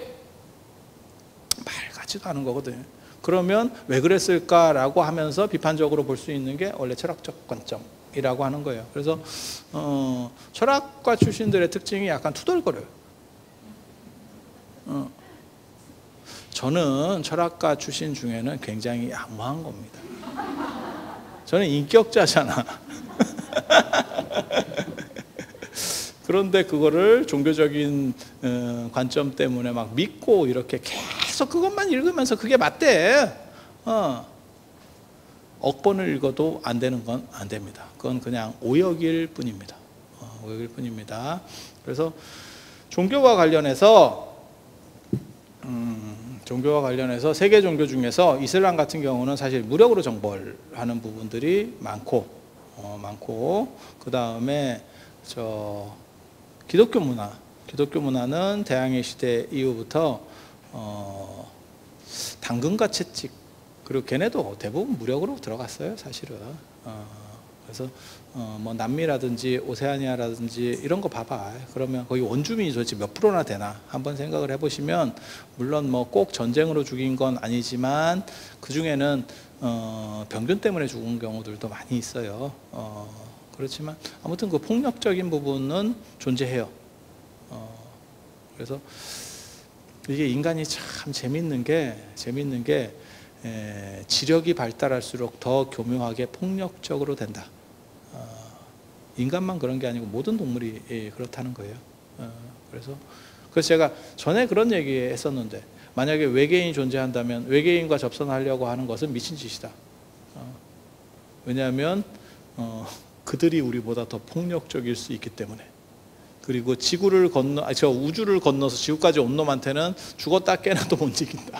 말 같지도 않은 거거든. 그러면 왜 그랬을까라고 하면서 비판적으로 볼 수 있는 게 원래 철학적 관점이라고 하는 거예요. 그래서 어, 철학과 출신들의 특징이 약간 투덜거려요. 어. 저는 철학과 출신 중에는 굉장히 양호한 겁니다. 저는 인격자잖아. 그런데 그거를 종교적인 관점 때문에 막 믿고 이렇게 계속 그것만 읽으면서 그게 맞대. 어. 억번을 읽어도 안 되는 건 안 됩니다. 그건 그냥 오역일 뿐입니다. 어, 오역일 뿐입니다. 그래서 종교와 관련해서 음, 종교와 관련해서 세계 종교 중에서 이슬람 같은 경우는 사실 무력으로 정벌하는 부분들이 많고 어, 많고 그 다음에 저 기독교 문화, 기독교 문화는 대항해 시대 이후부터 어, 당근과 채찍 그리고 걔네도 대부분 무력으로 들어갔어요, 사실은. 어, 그래서 어, 뭐 남미라든지 오세아니아라든지 이런 거 봐봐. 그러면 거기 원주민이 도대체 몇 프로나 되나 한번 생각을 해보시면 물론 뭐 꼭 전쟁으로 죽인 건 아니지만 그 중에는 어, 병균 때문에 죽은 경우들도 많이 있어요. 어, 그렇지만 아무튼 그 폭력적인 부분은 존재해요. 어, 그래서 이게 인간이 참 재밌는 게 재밌는 게 에, 지력이 발달할수록 더 교묘하게 폭력적으로 된다. 어, 인간만 그런 게 아니고 모든 동물이 예, 그렇다는 거예요. 어, 그래서 그래서 제가 전에 그런 얘기 했었는데 만약에 외계인이 존재한다면 외계인과 접선하려고 하는 것은 미친 짓이다. 어, 왜냐하면 어, 그들이 우리보다 더 폭력적일 수 있기 때문에. 그리고 지구를 건너, 아니, 저 우주를 건너서 지구까지 온 놈한테는 죽었다 깨나도 못 이긴다.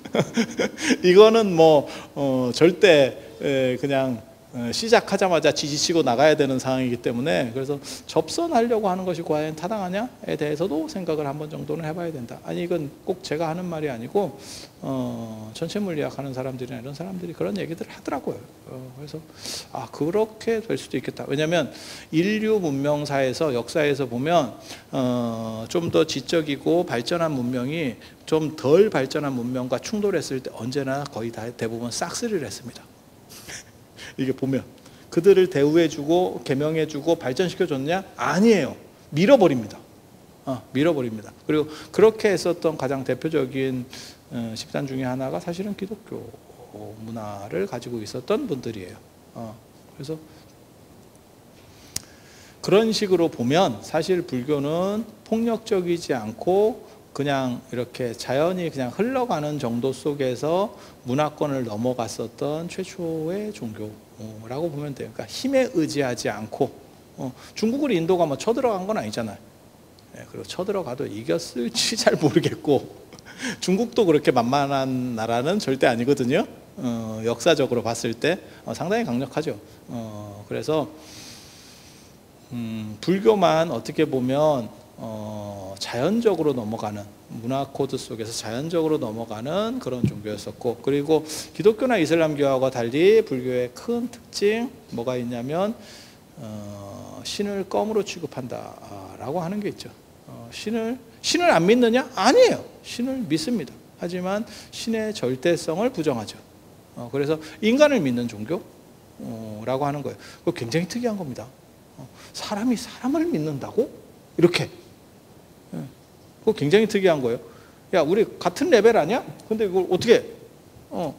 이거는 뭐 어, 절대 에, 그냥 어, 시작하자마자 지지치고 나가야 되는 상황이기 때문에 그래서 접선하려고 하는 것이 과연 타당하냐에 대해서도 생각을 한 번 정도는 해봐야 된다. 아니 이건 꼭 제가 하는 말이 아니고 어, 전체 물리학 하는 사람들이나 이런 사람들이 그런 얘기들을 하더라고요. 어, 그래서 아 그렇게 될 수도 있겠다. 왜냐하면 인류 문명사에서 역사에서 보면 어, 좀 더 지적이고 발전한 문명이 좀 덜 발전한 문명과 충돌했을 때 언제나 거의 다 대부분 싹쓸이를 했습니다. 이게 보면 그들을 대우해주고 개명해주고 발전시켜줬냐? 아니에요. 밀어버립니다. 어, 밀어버립니다. 그리고 그렇게 했었던 가장 대표적인 어, 집단 중에 하나가 사실은 기독교 문화를 가지고 있었던 분들이에요. 어, 그래서 그런 식으로 보면 사실 불교는 폭력적이지 않고 그냥 이렇게 자연히 그냥 흘러가는 정도 속에서 문화권을 넘어갔었던 최초의 종교라고 보면 돼요. 그러니까 힘에 의지하지 않고 어, 중국을 인도가 뭐 쳐들어간 건 아니잖아요. 네, 그리고 쳐들어가도 이겼을지 잘 모르겠고 중국도 그렇게 만만한 나라는 절대 아니거든요. 어, 역사적으로 봤을 때 어, 상당히 강력하죠. 어, 그래서 음, 불교만 어떻게 보면 어, 자연적으로 넘어가는, 문화 코드 속에서 자연적으로 넘어가는 그런 종교였었고, 그리고 기독교나 이슬람교하고 달리 불교의 큰 특징 뭐가 있냐면 어, 신을 껌으로 취급한다라고 하는 게 있죠. 어, 신을 신을 안 믿느냐? 아니에요. 신을 믿습니다. 하지만 신의 절대성을 부정하죠. 어, 그래서 인간을 믿는 종교라고 하는 거예요. 그거 굉장히 특이한 겁니다. 어, 사람이 사람을 믿는다고? 이렇게. 예, 그거 굉장히 특이한 거예요. 야, 우리 같은 레벨 아니야? 근데 이걸 어떻게? 어.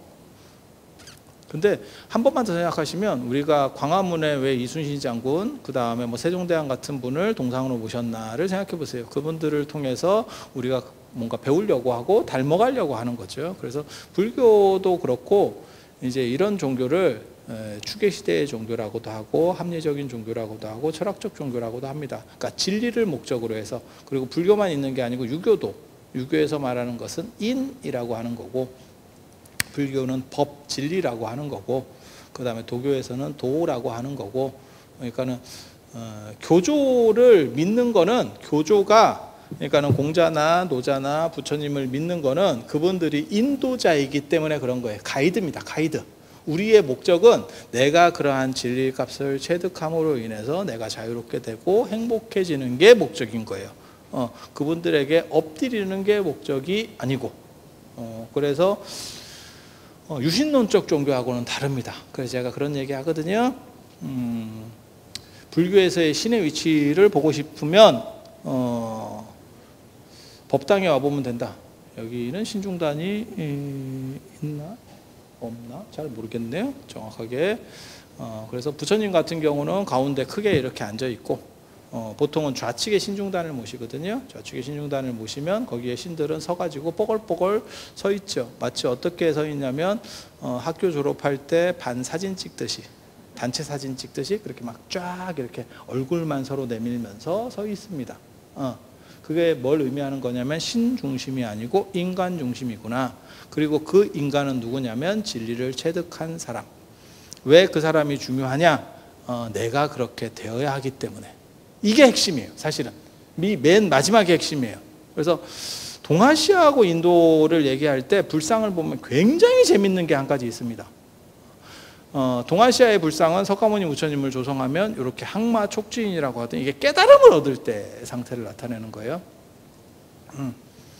근데 한 번만 더 생각하시면, 우리가 광화문에 왜 이순신 장군, 그 다음에 뭐 세종대왕 같은 분을 동상으로 모셨나를 생각해 보세요. 그분들을 통해서 우리가 뭔가 배우려고 하고 닮아가려고 하는 거죠. 그래서 불교도 그렇고 이제 이런 종교를 추계 시대의 종교라고도 하고 합리적인 종교라고도 하고 철학적 종교라고도 합니다. 그러니까 진리를 목적으로 해서, 그리고 불교만 있는 게 아니고 유교도, 유교에서 말하는 것은 인이라고 하는 거고, 불교는 법, 진리라고 하는 거고, 그 다음에 도교에서는 도라고 하는 거고, 그러니까는 어, 교조를 믿는 거는, 교조가 그러니까는 공자나 노자나 부처님을 믿는 거는 그분들이 인도자이기 때문에 그런 거예요. 가이드입니다. 가이드. 우리의 목적은 내가 그러한 진리의 값을 체득함으로 인해서 내가 자유롭게 되고 행복해지는 게 목적인 거예요. 어, 그분들에게 엎드리는 게 목적이 아니고, 어, 그래서 어, 유신론적 종교하고는 다릅니다. 그래서 제가 그런 얘기 하거든요. 음, 불교에서의 신의 위치를 보고 싶으면 어, 법당에 와보면 된다. 여기는 신중단이 있나? 없나? 잘 모르겠네요. 정확하게. 어, 그래서 부처님 같은 경우는 가운데 크게 이렇게 앉아 있고, 어, 보통은 좌측에 신중단을 모시거든요. 좌측에 신중단을 모시면 거기에 신들은 서가지고 뽀글뽀글 서 있죠. 마치 어떻게 서 있냐면 어, 학교 졸업할 때 반 사진 찍듯이, 단체 사진 찍듯이 그렇게 막 쫙 이렇게 얼굴만 서로 내밀면서 서 있습니다. 어, 그게 뭘 의미하는 거냐면 신 중심이 아니고 인간 중심이구나. 그리고 그 인간은 누구냐면 진리를 체득한 사람. 왜 그 사람이 중요하냐? 어, 내가 그렇게 되어야 하기 때문에. 이게 핵심이에요. 사실은 맨 마지막에 핵심이에요. 그래서 동아시아하고 인도를 얘기할 때 불상을 보면 굉장히 재밌는 게 한 가지 있습니다. 어, 동아시아의 불상은 석가모니 부처님을 조성하면 이렇게 항마 촉진이라고 하던, 이게 깨달음을 얻을 때 상태를 나타내는 거예요. 음.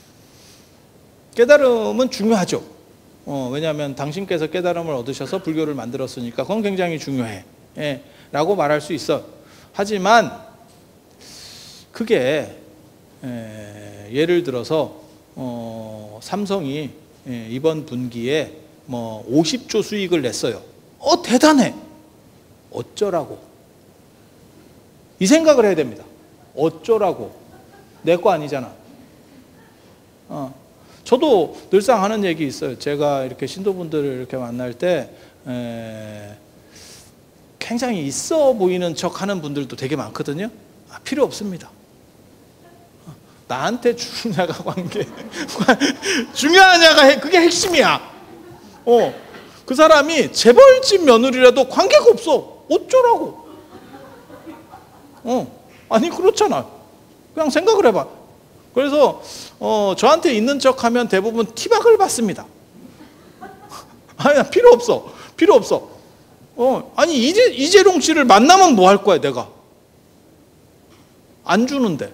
깨달음은 중요하죠. 어, 왜냐하면 당신께서 깨달음을 얻으셔서 불교를 만들었으니까 그건 굉장히 중요해. 예, 라고 말할 수 있어. 하지만 그게 에, 예를 들어서 어, 삼성이 예, 이번 분기에 뭐 오십조 수익을 냈어요. 어, 대단해. 어쩌라고. 이 생각을 해야 됩니다. 어쩌라고. 내 거 아니잖아. 어. 저도 늘상 하는 얘기 있어요. 제가 이렇게 신도분들을 이렇게 만날 때 에, 굉장히 있어 보이는 척 하는 분들도 되게 많거든요. 아, 필요 없습니다. 나한테 주냐가 관계, 중요하냐가 그게 핵심이야. 어, 그 사람이 재벌집 며느리라도 관계가 없어. 어쩌라고. 어, 아니 그렇잖아. 그냥 생각을 해봐. 그래서 어, 저한테 있는 척하면 대부분 티박을 받습니다. 아니 필요 없어. 필요 없어. 어, 아니 이재, 이재룡 씨를 만나면 뭐 할 거야 내가. 안 주는데.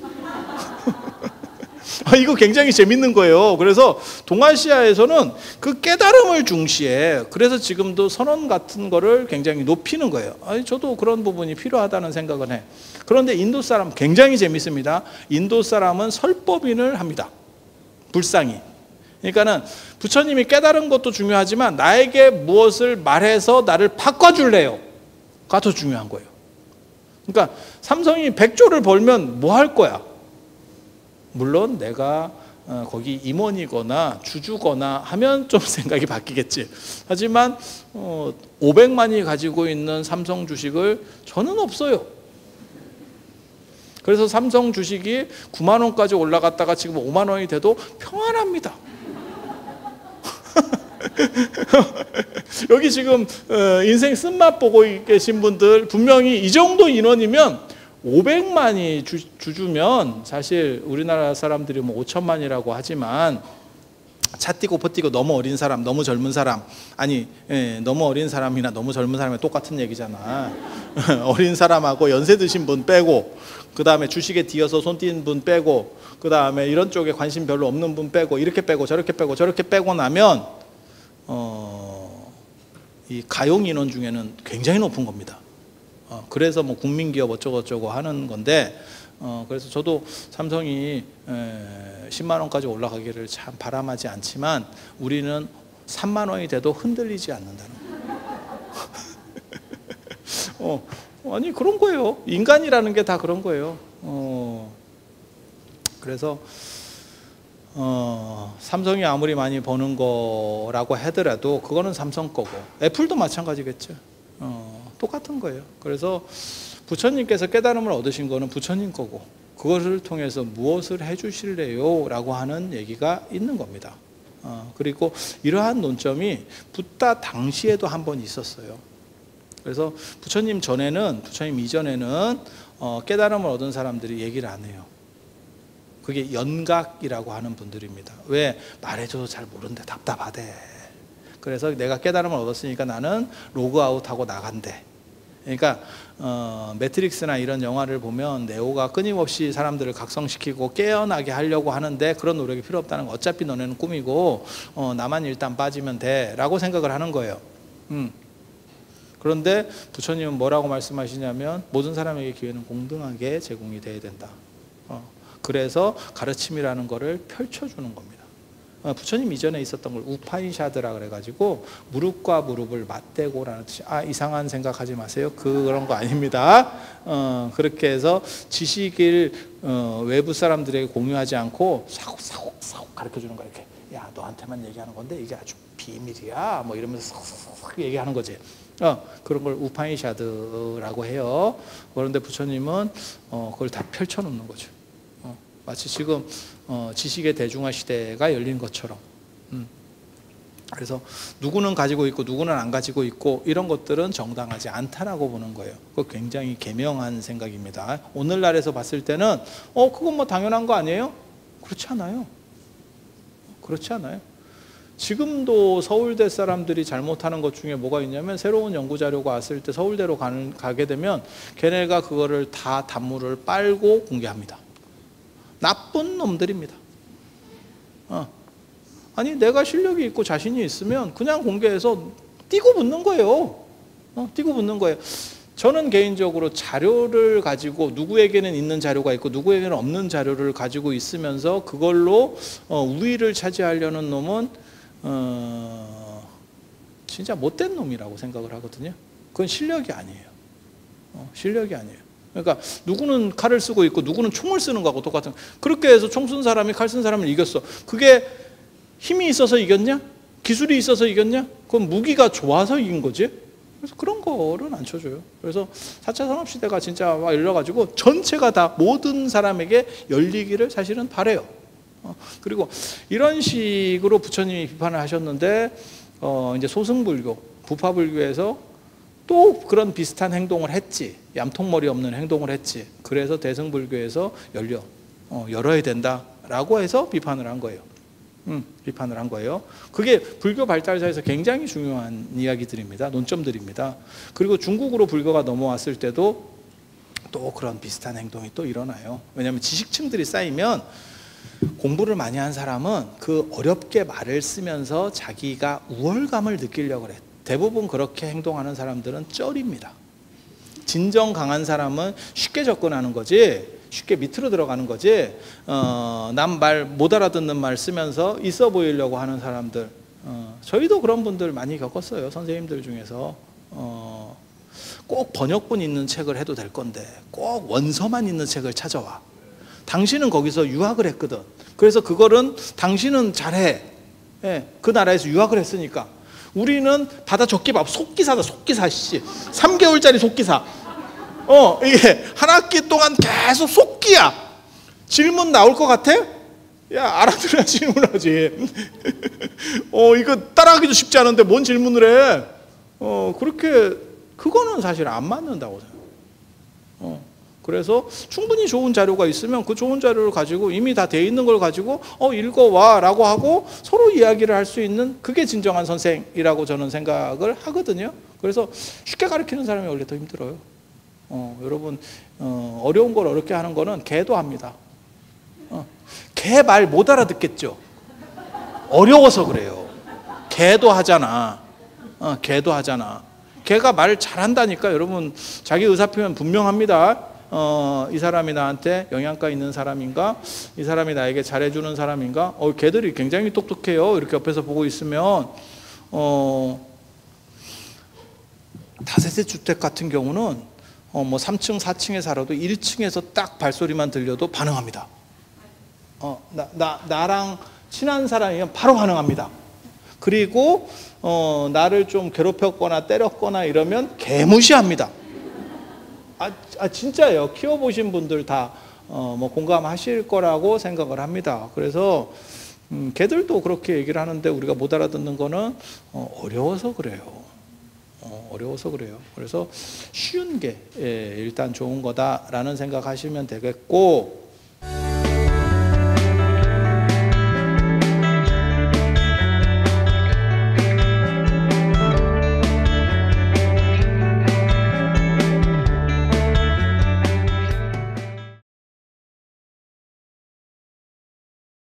아, 이거 굉장히 재밌는 거예요. 그래서 동아시아에서는 그 깨달음을 중시해. 그래서 지금도 선언 같은 거를 굉장히 높이는 거예요. 아니, 저도 그런 부분이 필요하다는 생각을 해. 그런데 인도 사람 굉장히 재밌습니다. 인도 사람은 설법인을 합니다. 불상이. 그러니까는 부처님이 깨달은 것도 중요하지만 나에게 무엇을 말해서 나를 바꿔줄래요? 가 더 중요한 거예요. 그러니까 삼성이 백조를 벌면 뭐 할 거야? 물론 내가 거기 임원이거나 주주거나 하면 좀 생각이 바뀌겠지. 하지만 오백만이 가지고 있는 삼성 주식을 저는 없어요. 그래서 삼성 주식이 구만 원까지 올라갔다가 지금 오만 원이 돼도 평안합니다. 여기 지금 인생 쓴맛 보고 계신 분들 분명히 이 정도 인원이면 오백만이 주, 주주면 사실 우리나라 사람들이 뭐 오천만이라고 하지만 차 띠고 퍼 띠고 너무 어린 사람, 너무 젊은 사람, 아니 예, 너무 어린 사람이나 너무 젊은 사람이 똑같은 얘기잖아. 어린 사람하고 연세 드신 분 빼고, 그 다음에 주식에 뒤어서 손 띈 분 빼고, 그 다음에 이런 쪽에 관심 별로 없는 분 빼고, 이렇게 빼고 저렇게 빼고 저렇게 빼고 나면 어, 이 가용 인원 중에는 굉장히 높은 겁니다. 어, 그래서 뭐 국민기업 어쩌고저쩌고 하는 건데, 어, 그래서 저도 삼성이 에, 십만 원까지 올라가기를 참 바람하지 않지만 우리는 삼만 원이 돼도 흔들리지 않는다는 거. 어, 아니 그런 거예요. 인간이라는 게 다 그런 거예요. 어, 그래서 어, 삼성이 아무리 많이 버는 거라고 하더라도 그거는 삼성 거고, 애플도 마찬가지겠죠. 어, 똑같은 거예요. 그래서 부처님께서 깨달음을 얻으신 거는 부처님 거고, 그것을 통해서 무엇을 해주실래요? 라고 하는 얘기가 있는 겁니다. 어, 그리고 이러한 논점이 붓다 당시에도 한 번 있었어요. 그래서 부처님 전에는, 부처님 이전에는 어, 깨달음을 얻은 사람들이 얘기를 안 해요. 그게 연각이라고 하는 분들입니다. 왜? 말해줘도 잘 모른대, 답답하대. 그래서 내가 깨달음을 얻었으니까 나는 로그아웃하고 나간대. 그러니까 어, 매트릭스나 이런 영화를 보면 네오가 끊임없이 사람들을 각성시키고 깨어나게 하려고 하는데 그런 노력이 필요 없다는 거. 어차피 너네는 꿈이고 어, 나만 일단 빠지면 돼 라고 생각을 하는 거예요. 음. 그런데 부처님은 뭐라고 말씀하시냐면 모든 사람에게 기회는 공정하게 제공이 돼야 된다. 어, 그래서 가르침이라는 거를 펼쳐주는 겁니다. 부처님 이전에 있었던 걸 우파니샤드라 그래가지고 무릎과 무릎을 맞대고라는 뜻이, 아 이상한 생각하지 마세요. 그런 거 아닙니다. 어, 그렇게 해서 지식을 어, 외부 사람들에게 공유하지 않고 사곡사곡사곡 가르쳐주는 거야. 이렇게 야 너한테만 얘기하는 건데 이게 아주 비밀이야. 뭐 이러면서 싹싹싹 얘기하는 거지. 어, 그런 걸 우파니샤드라고 해요. 그런데 부처님은 어, 그걸 다 펼쳐놓는 거죠. 어, 마치 지금 어, 지식의 대중화 시대가 열린 것처럼. 음. 그래서 누구는 가지고 있고 누구는 안 가지고 있고 이런 것들은 정당하지 않다라고 보는 거예요. 그거 굉장히 개명한 생각입니다. 오늘날에서 봤을 때는 어 그건 뭐 당연한 거 아니에요? 그렇지 않아요. 그렇지 않아요. 지금도 서울대 사람들이 잘못하는 것 중에 뭐가 있냐면 새로운 연구 자료가 왔을 때 서울대로 가는, 가게 되면 걔네가 그거를 다 단물을 빨고 공개합니다. 나쁜 놈들입니다. 어. 아니 내가 실력이 있고 자신이 있으면 그냥 공개해서 뛰고 붙는 거예요. 어, 뛰고 붙는 거예요. 저는 개인적으로 자료를 가지고 누구에게는 있는 자료가 있고 누구에게는 없는 자료를 가지고 있으면서 그걸로 어, 우위를 차지하려는 놈은 어, 진짜 못된 놈이라고 생각을 하거든요. 그건 실력이 아니에요. 어, 실력이 아니에요. 그러니까 누구는 칼을 쓰고 있고 누구는 총을 쓰는 거하고 똑같은. 그렇게 해서 총 쓴 사람이 칼 쓴 사람을 이겼어. 그게 힘이 있어서 이겼냐? 기술이 있어서 이겼냐? 그건 무기가 좋아서 이긴 거지. 그래서 그런 거는 안 쳐줘요. 그래서 사 차 산업시대가 진짜 막 열려가지고 전체가 다 모든 사람에게 열리기를 사실은 바래요. 어, 그리고 이런 식으로 부처님이 비판을 하셨는데 어, 이제 소승불교, 부파불교에서 또 그런 비슷한 행동을 했지. 얌통머리 없는 행동을 했지. 그래서 대승불교에서 열려 어, 열어야 된다라고 해서 비판을 한 거예요. 음, 비판을 한 거예요. 그게 불교 발달사에서 굉장히 중요한 이야기들입니다. 논점들입니다. 그리고 중국으로 불교가 넘어왔을 때도 또 그런 비슷한 행동이 또 일어나요. 왜냐하면 지식층들이 쌓이면 공부를 많이 한 사람은 그 어렵게 말을 쓰면서 자기가 우월감을 느끼려고 그래. 대부분 그렇게 행동하는 사람들은 쩔입니다. 진정 강한 사람은 쉽게 접근하는 거지, 쉽게 밑으로 들어가는 거지. 어, 남 말 못 알아듣는 말 쓰면서 있어 보이려고 하는 사람들. 어, 저희도 그런 분들 많이 겪었어요. 선생님들 중에서. 어, 꼭 번역본 있는 책을 해도 될 건데 꼭 원서만 있는 책을 찾아와. 당신은 거기서 유학을 했거든. 그래서 그거는 당신은 잘해. 예, 그 나라에서 유학을 했으니까. 우리는 바다 적기밥 속기사다. 속기사 씨. 삼 개월짜리 속기사. 어, 이게 한 학기 동안 계속 속기야. 질문 나올 것 같아? 야, 알아들어야 질문하지. 어, 이거 따라하기도 쉽지 않은데 뭔 질문을 해? 어, 그렇게 그거는 사실 안 맞는다고 생각해요. 어, 그래서 충분히 좋은 자료가 있으면 그 좋은 자료를 가지고 이미 다 돼 있는 걸 가지고 어 읽어와 라고 하고 서로 이야기를 할 수 있는 그게 진정한 선생이라고 저는 생각을 하거든요. 그래서 쉽게 가르치는 사람이 원래 더 힘들어요. 어, 여러분 어, 어려운 걸 어렵게 하는 거는 개도 합니다. 어, 개 말 못 알아듣겠죠. 어려워서 그래요. 개도 하잖아. 어, 개도 하잖아. 개가 말 잘한다니까. 여러분 자기 의사표현 분명합니다. 어, 이 사람이 나한테 영양가 있는 사람인가? 이 사람이 나에게 잘해주는 사람인가? 어, 개들이 굉장히 똑똑해요. 이렇게 옆에서 보고 있으면 어, 다세대 주택 같은 경우는 어, 뭐 삼 층, 사 층에 살아도 일 층에서 딱 발소리만 들려도 반응합니다. 어, 나, 나, 나랑 친한 사람이면 바로 반응합니다. 그리고 어, 나를 좀 괴롭혔거나 때렸거나 이러면 개무시합니다. 아, 아 진짜예요. 키워보신 분들 다 어, 뭐 공감하실 거라고 생각을 합니다. 그래서 음, 개들도 그렇게 얘기를 하는데 우리가 못 알아듣는 거는 어, 어려워서 그래요. 어, 어려워서 그래요. 그래서 쉬운 게 예, 일단 좋은 거다라는 생각하시면 되겠고,